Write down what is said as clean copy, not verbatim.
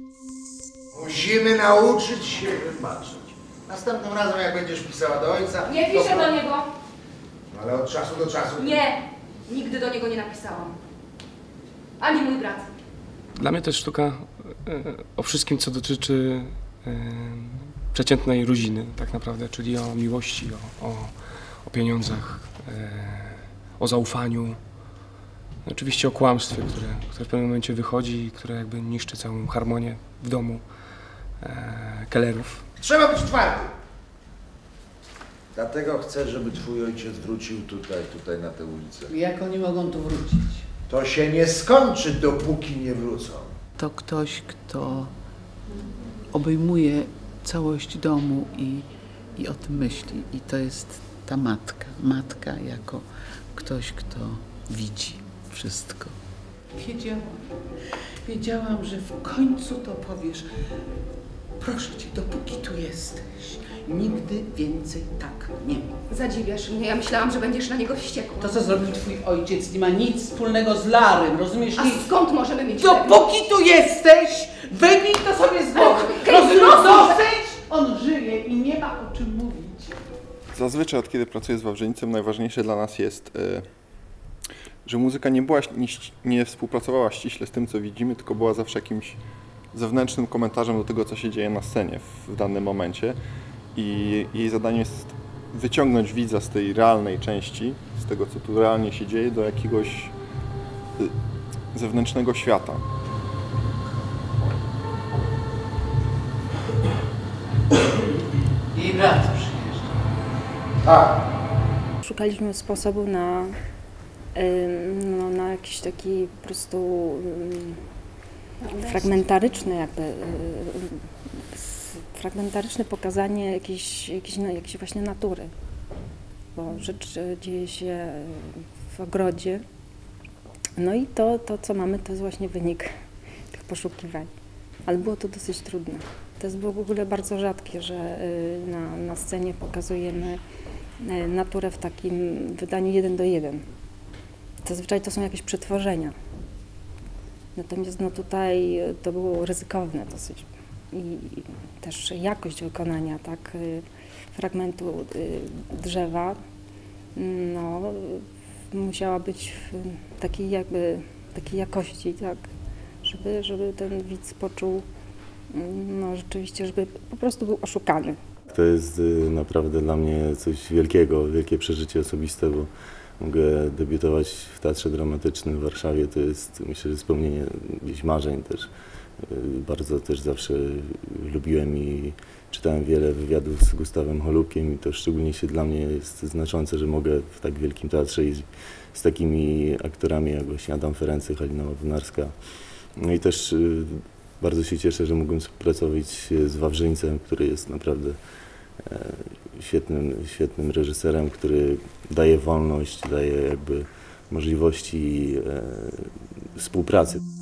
Musimy nauczyć się wybaczyć. Następnym razem, jak będziesz pisała do ojca... Nie piszę do niego. Ale od czasu do czasu... Nie, nigdy do niego nie napisałam. Ani mój brat. Dla mnie to jest sztuka o wszystkim, co dotyczy przeciętnej rodziny, tak naprawdę, czyli o miłości, o pieniądzach, o zaufaniu. Oczywiście o kłamstwie, które w pewnym momencie wychodzi i które jakby niszczy całą harmonię w domu Kellerów. Trzeba być twardy. Dlatego chcę, żeby twój ojciec wrócił tutaj na tę ulicę. Jak oni mogą tu wrócić? To się nie skończy, dopóki nie wrócą. To ktoś, kto obejmuje całość domu i o tym myśli. I to jest ta matka. Matka jako ktoś, kto widzi wszystko. Wiedziałam, że w końcu to powiesz. Proszę cię, dopóki tu jesteś, nigdy więcej tak nie mów. Zadziwiasz mnie, ja myślałam, że będziesz na niego wściekła. To, co zrobił twój ojciec, nie ma nic wspólnego z Larym, rozumiesz? A skąd możemy mieć... Dopóki tu jesteś, wybij to sobie z głowy. Rozumiesz? Dosyć! On żyje i nie ma o czym mówić. Zazwyczaj od kiedy pracuję z Wawrzyńcem, najważniejsze dla nas jest, że muzyka nie współpracowała ściśle z tym, co widzimy, tylko była zawsze jakimś zewnętrznym komentarzem do tego, co się dzieje na scenie w danym momencie. I jej zadaniem jest wyciągnąć widza z tej realnej części, z tego, co tu realnie się dzieje, do jakiegoś zewnętrznego świata. Jej brat przyjeżdża. Tak. Szukaliśmy sposobu na jakiś taki po prostu fragmentaryczne pokazanie jakiejś właśnie natury. Bo rzecz dzieje się w ogrodzie. No i to, co mamy, to jest właśnie wynik tych poszukiwań. Ale było to dosyć trudne. To jest było w ogóle bardzo rzadkie, że na scenie pokazujemy naturę w takim wydaniu 1:1. Zazwyczaj to są jakieś przetworzenia. Natomiast no tutaj to było ryzykowne dosyć. I też jakość wykonania tak, fragmentu drzewa no, musiała być w takiej jakości, tak, żeby ten widz poczuł no, rzeczywiście, żeby po prostu był oszukany. To jest naprawdę dla mnie coś wielkiego, wielkie przeżycie osobiste, bo mogę debiutować w Teatrze Dramatycznym w Warszawie. To jest, myślę, że spełnienie gdzieś marzeń też. Bardzo też zawsze lubiłem i czytałem wiele wywiadów z Gustawem Holubkiem i to szczególnie się dla mnie jest znaczące, że mogę w tak wielkim teatrze i z takimi aktorami jak właśnie Adam Ferency, Halina Ławnarska. No i też bardzo się cieszę, że mogłem współpracować z Wawrzyńcem, który jest naprawdę świetnym reżyserem, który daje wolność, daje jakby możliwości współpracy.